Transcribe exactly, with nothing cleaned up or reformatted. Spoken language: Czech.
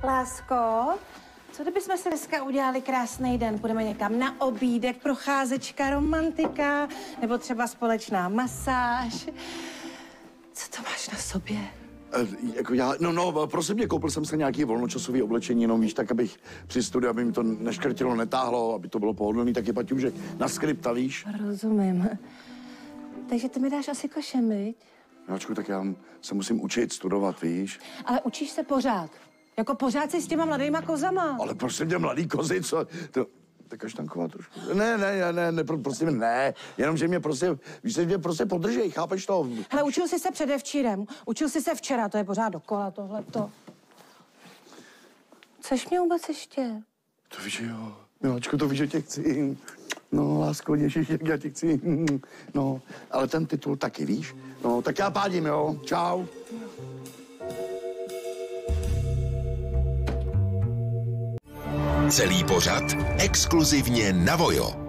Lásko, co kdybychom si dneska udělali krásný den? Půjdeme někam na obídek, procházečka, romantika, nebo třeba společná masáž. Co to máš na sobě? E, jako já, no, no, prosím tě, koupil jsem se nějaký volnočasový oblečení, no víš, tak abych při studiu, aby mi to neškrtilo, netáhlo, aby to bylo pohodlný, taky paťůžek na skripta, víš? Rozumím. Takže ty mi dáš asi košem, viď? Jáčku, tak já se musím učit, studovat, víš? Ale učíš se pořád. Jako pořád si s těma mladýma kozama. Ale prosím tě, mladý kozy, co? To, to kaštanková trošku. Ne, ne, ne, ne, prosím, ne. Jenom, že mě prostě, víš, že mě prostě podržej, chápeš to? Hele, učil jsi se předevčírem, učil jsi se včera, to je pořád dokola tohleto. Chceš mě vůbec ještě? To víš, že jo. Miláčku, to víš, že tě chci. No, lásko, ježiš, jak já tě chci. No, ale ten titul taky, víš? No, tak já pádím, jo. Čau. Celý pořad exkluzivně na Vojo.